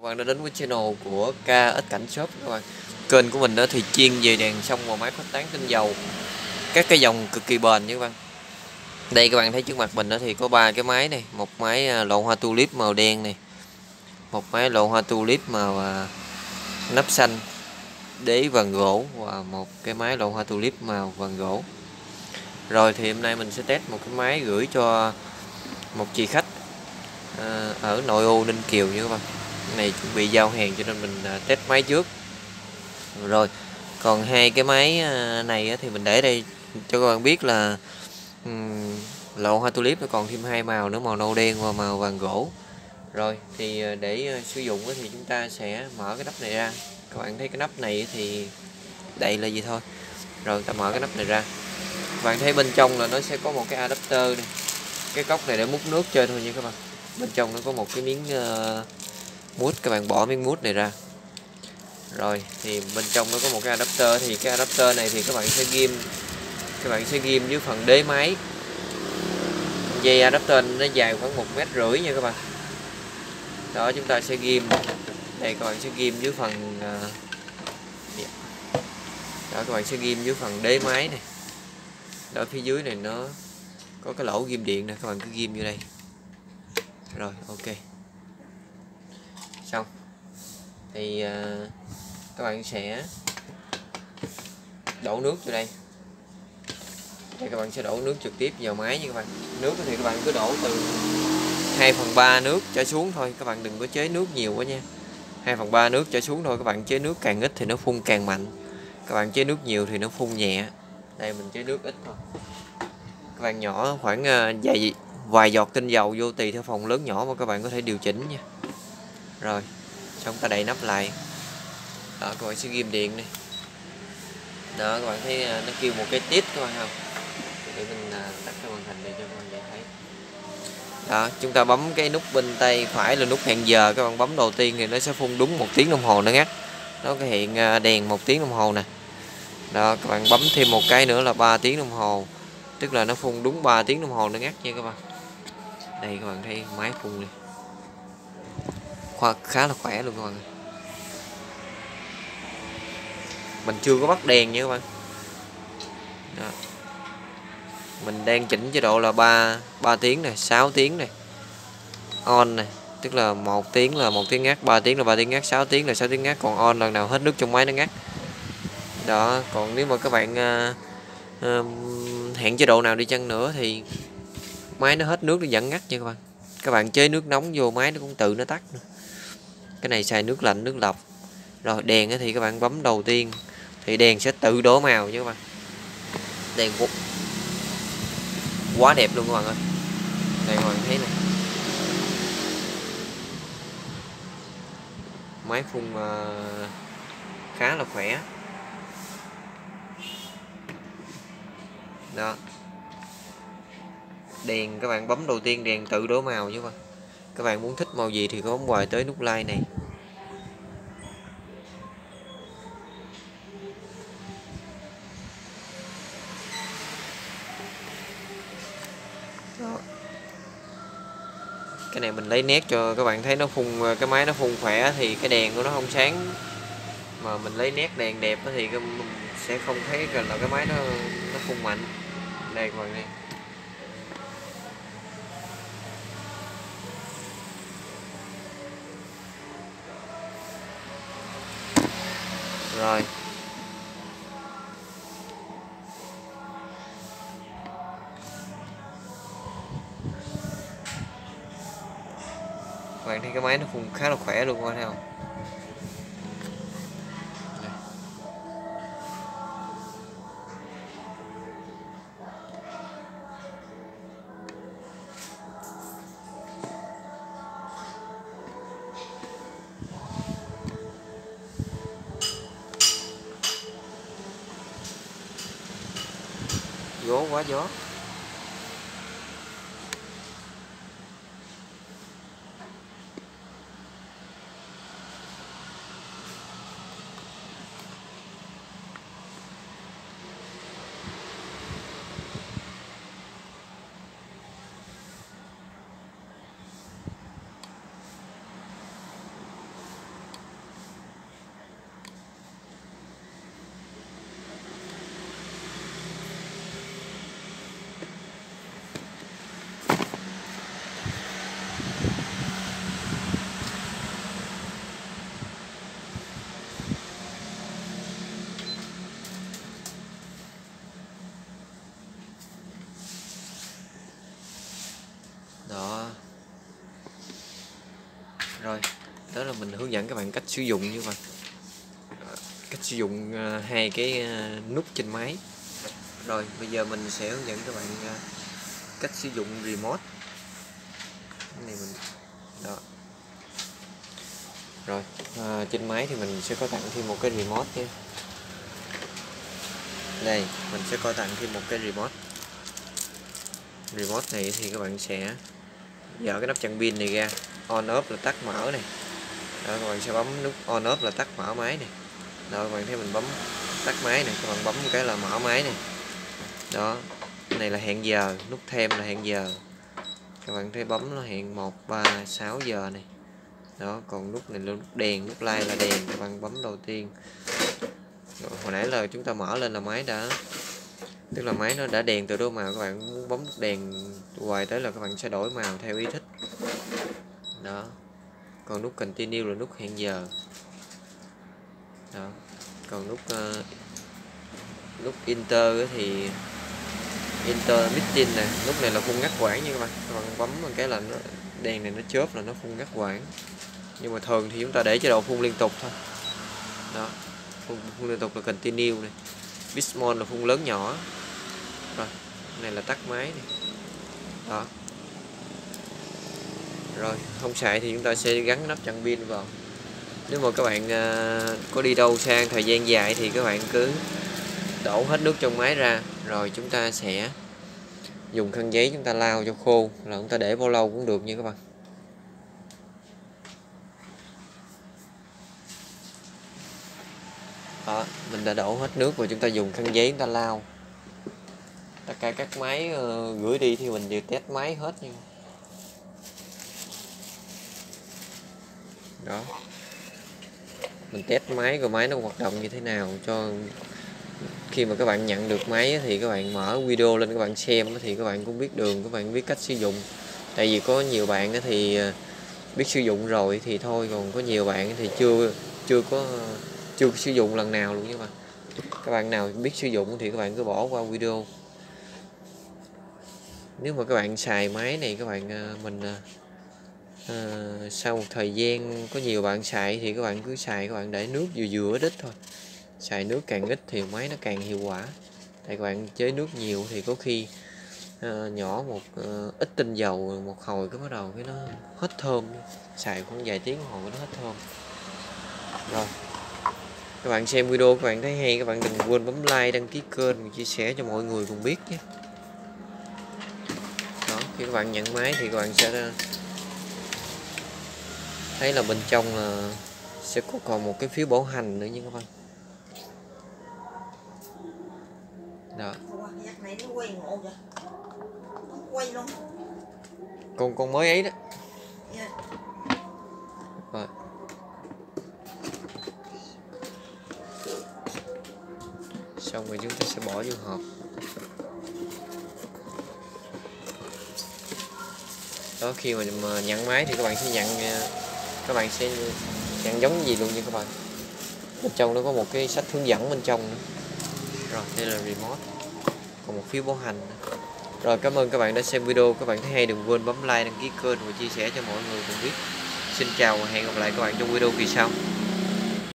bạn đã đến với channel của KX Cảnh Shop các bạn. Kênh của mình đó thì chuyên về đèn sông và máy khuếch tán tinh dầu, các cái dòng cực kỳ bền nha các bạn. Đây các bạn thấy trước mặt mình đó thì có 3 cái máy này, một máy lộ hoa tulip màu đen này, một máy lộ hoa tulip màu nắp xanh đế vàng gỗ và một cái máy lộ hoa tulip màu vàng gỗ. Rồi thì hôm nay mình sẽ test một cái máy gửi cho một chị khách ở nội ô Ninh Kiều nha các bạn. Cái này chuẩn bị giao hàng cho nên mình test máy trước. Rồi còn hai cái máy này thì mình để đây cho các bạn biết là lộ hoa tulip nó còn thêm hai màu nữa, màu nâu đen và màu vàng gỗ. Rồi thì để sử dụng thì chúng ta sẽ mở cái nắp này ra. Các bạn thấy cái nắp này thì đậy là gì thôi. Rồi ta mở cái nắp này ra, các bạn thấy bên trong là nó sẽ có một cái adapter này. Cái cốc này để múc nước chơi thôi nha các bạn. Bên trong nó có một cái miếng mút, các bạn bỏ miếng mút này ra. Rồi thì bên trong nó có một cái adapter, thì cái adapter này thì các bạn sẽ ghim dưới phần đế máy. Dây adapter nó dài khoảng 1,5 m nha các bạn. Đó, chúng ta sẽ ghim đây, các bạn sẽ ghim dưới phần đó, các bạn sẽ ghim dưới phần đế máy này. Đó, phía dưới này nó có cái lỗ ghim điện nè, các bạn cứ ghim vô đây. Rồi ok, xong thì các bạn sẽ đổ nước vô đây. Đây, các bạn sẽ đổ nước trực tiếp vào máy nha các bạn. Nước thì các bạn cứ đổ từ 2/3 nước trở xuống thôi, các bạn đừng có chế nước nhiều quá nha. 2/3 nước trở xuống thôi, các bạn chế nước càng ít thì nó phun càng mạnh, các bạn chế nước nhiều thì nó phun nhẹ. Đây mình chế nước ít thôi, các bạn nhỏ khoảng vài giọt tinh dầu vô tùy theo phòng lớn nhỏ mà các bạn có thể điều chỉnh nha. Rồi xong ta đậy nắp lại. Đó, các bạn sẽ ghim điện này. Đó, các bạn thấy nó kêu một cái tít các bạn không? Để mình tắt cái màn hình để cho các bạn dễ thấy. Đó, chúng ta bấm cái nút bên tay phải là nút hẹn giờ, các bạn bấm đầu tiên thì nó sẽ phun đúng 1 tiếng đồng hồ nó ngắt. Nó cái hiện đèn 1 tiếng đồng hồ nè. Đó, các bạn bấm thêm một cái nữa là 3 tiếng đồng hồ. Tức là nó phun đúng 3 tiếng đồng hồ nó ngắt nha các bạn. Đây các bạn thấy máy phun này. Khá là khỏe luôn các bạn. Mình chưa có bắt đèn nha các bạn. Đó. Mình đang chỉnh chế độ là 3 tiếng này, 6 tiếng này. On này, tức là 1 tiếng là 1 tiếng ngắt, 3 tiếng là 3 tiếng ngắt, 6 tiếng là 6 tiếng ngắt, còn on lần nào hết nước trong máy nó ngắt. Đó, còn nếu mà các bạn hẹn chế độ nào đi chăng nữa thì máy nó hết nước nó vẫn ngắt nha các bạn. Các bạn chế nước nóng vô máy nó cũng tự nó tắt nữa. Cái này xài nước lạnh, nước lọc. Rồi đèn thì các bạn bấm đầu tiên thì đèn sẽ tự đổ màu nha các bạn. Đèn quá đẹp luôn các bạn ơi. Đây các bạn thấy này, máy phun khá là khỏe. Đó, đèn các bạn bấm đầu tiên đèn tự đổ màu chứ. Các bạn muốn thích màu gì thì có bấm hoài tới nút like này. Đó. Cái này mình lấy nét cho các bạn thấy nó phun, cái máy nó phun khỏe thì cái đèn của nó không sáng, mà mình lấy nét đèn đẹp thì mình sẽ không thấy là cái máy nó phun mạnh. Đây các bạn đây. Rồi các bạn thấy cái máy nó phun khá là khỏe luôn, coi thấy không? Gió quá gió. đó là mình hướng dẫn các bạn cách sử dụng như vậy, cách sử dụng hai cái nút trên máy. Rồi bây giờ mình sẽ hướng dẫn các bạn cách sử dụng remote. Cái này mình đó. Rồi trên máy thì mình sẽ có tặng thêm một cái remote nhé. Đây mình sẽ có tặng thêm một cái remote. Remote này thì các bạn sẽ dỡ cái nắp chặn pin này ra, on off là tắt mở này. Đó, các bạn sẽ bấm nút on off là tắt mở máy này. Đó, các bạn thấy mình bấm tắt máy này, các bạn bấm một cái là mở máy này. Đó, cái này là hẹn giờ, nút thêm là hẹn giờ. Các bạn thấy bấm nó hẹn 1, 3, 6 giờ này. Đó, còn nút này là nút đèn, nút like là đèn, các bạn bấm đầu tiên. Rồi, hồi nãy là chúng ta mở lên là máy đã, tức là máy nó đã đèn từ đôi màu, các bạn muốn bấm nút đèn hoài tới là các bạn sẽ đổi màu theo ý thích. Đó, còn nút continue là nút hẹn giờ. Đó, còn nút enter thì enter meeting nè, nút này là phun ngắt quãng nha các bạn bấm một cái là nó đèn này nó chớp là nó phun ngắt quãng, nhưng mà thường thì chúng ta để chế độ phun liên tục thôi. Đó, phun liên tục là continue này, big small là phun lớn nhỏ. Rồi này là tắt máy này. Đó, rồi không xài thì chúng ta sẽ gắn nắp chặn pin vào. Nếu mà các bạn có đi đâu sang thời gian dài thì các bạn cứ đổ hết nước trong máy ra, rồi chúng ta sẽ dùng khăn giấy chúng ta lau cho khô, là chúng ta để bao lâu cũng được nha các bạn. Đó, mình đã đổ hết nước rồi, chúng ta dùng khăn giấy chúng ta lau. Tất cả các máy gửi đi thì mình đều test máy hết nha. Đó, mình test máy rồi máy nó hoạt động như thế nào, cho khi mà các bạn nhận được máy thì các bạn mở video lên các bạn xem thì các bạn cũng biết đường, các bạn biết cách sử dụng. Tại vì có nhiều bạn thì biết sử dụng rồi thì thôi, còn có nhiều bạn thì chưa có sử dụng lần nào luôn. Nhưng mà các bạn nào biết sử dụng thì các bạn cứ bỏ qua video. Nếu mà các bạn xài máy này các bạn sau một thời gian có nhiều bạn xài thì các bạn cứ xài, các bạn để nước vừa ít thôi. Xài nước càng ít thì máy nó càng hiệu quả. Tại các bạn chế nước nhiều thì có khi nhỏ một ít tinh dầu một hồi cái bắt đầu cái nó hết thơm. Xài khoảng vài tiếng hồi nó hết thơm. Rồi các bạn xem video các bạn thấy hay, các bạn đừng quên bấm like, đăng ký kênh và chia sẻ cho mọi người cùng biết nhé. Đó, khi các bạn nhận máy thì các bạn sẽ thấy là bên trong là sẽ có còn một cái phiếu bảo hành nữa nha các bạn. Đó. Con mới ấy đó. Rồi. Xong rồi chúng ta sẽ bỏ vô hộp. Đó, khi mà nhận máy thì các bạn sẽ nhận giống gì luôn nha các bạn. Bên trong nó có một cái sách hướng dẫn bên trong nữa. Rồi đây là remote, còn một phiếu bảo hành nữa. Rồi cảm ơn các bạn đã xem video. Các bạn thấy hay đừng quên bấm like, đăng ký kênh và chia sẻ cho mọi người cùng biết. Xin chào và hẹn gặp lại các bạn trong video kỳ sau.